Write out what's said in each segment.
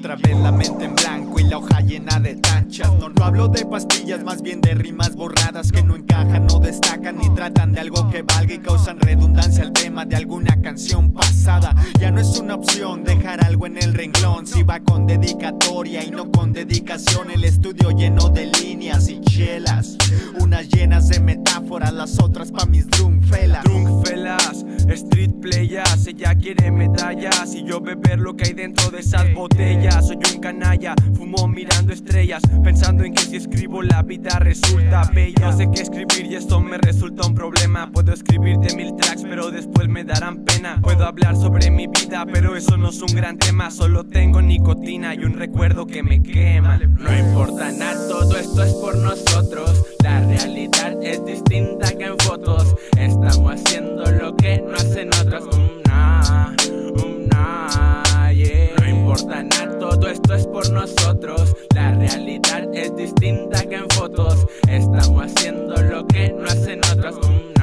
Otra vez la mente en blanco y la hoja llena de tachas. No hablo de pastillas, más bien de rimas borradas que no encajan, no destacan ni tratan de algo que valga y causan redundancia al tema de alguna canción pasada. Ya no es una opción dejar algo en el renglón, si va con dedicatoria y no con dedicación. El estudio lleno de líneas y chelas, unas llenas de metáforas, las otras pa' mis drunk-felas. Drunk-felas, street playas, ella quiere medallas y yo beber lo que hay dentro de esas botellas. Soy un canalla, fumo mirando estrellas, pensando en que si escribo la vida resulta bella. No sé qué escribir y esto me resulta un problema. Puedo escribirte 1000 tracks pero después me darán pena. Puedo hablar sobre mi vida pero eso no es un gran tema. Solo tengo nicotina y un recuerdo que me quema. No importa nada, todo esto es por nosotros. La realidad es distinta que en fotos. Estamos haciendo lo que no hacen otros. Yeah. No importa nada, todo esto es por nosotros. La realidad es distinta que en fotos. Estamos haciendo lo que no hacen otros.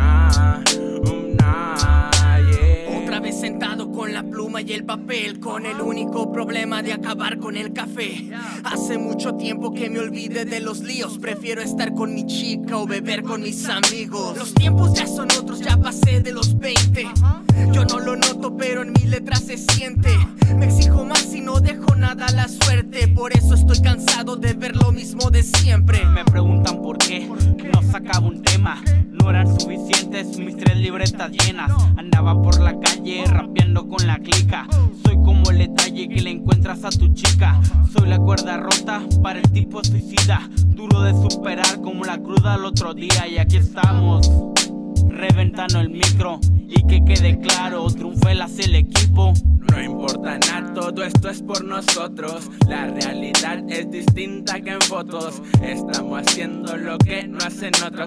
Otra vez sentado con la pluma y el papel, con el único problema de acabar con el café. Hace mucho tiempo que me olvidé de los líos. Prefiero estar con mi chica o beber con mis amigos. Los tiempos ya son otros, ya pasé de los 20. Yo no lo noto pero en mis letras se siente. Me exijo más y no dejo nada a la suerte. Por eso estoy cansado de ver lo mismo de siempre. Me preguntan por qué no sacaba un tema. No eran suficientes mis 3 libretas llenas. Andaba por la calle rapeando con la clica. Soy como el detalle que le encuentras a tu chica. Soy la cuerda rota para el tipo suicida. Duro de superar como la cruda el otro día. Y aquí estamos, reventando el micro. Y que quede claro, Drunk-felas el equipo. No importa nada, todo esto es por nosotros. La realidad es distinta que en fotos. Estamos haciendo lo que no hacen otros.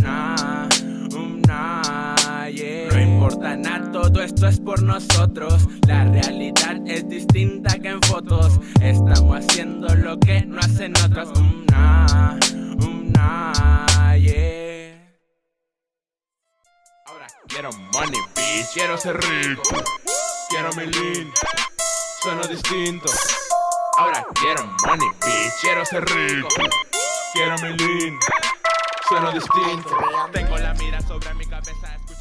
Yeah. No importa nada, todo esto es por nosotros. La realidad es distinta que en fotos. Estamos haciendo lo que no hacen otros. Yeah. Ahora quiero money, bitch, quiero ser rico. Quiero mi lean, sueno distinto. Ahora quiero money, bitch, quiero ser rico. Quiero mi lean, sueno distinto. Tengo la mira sobre mi cabeza.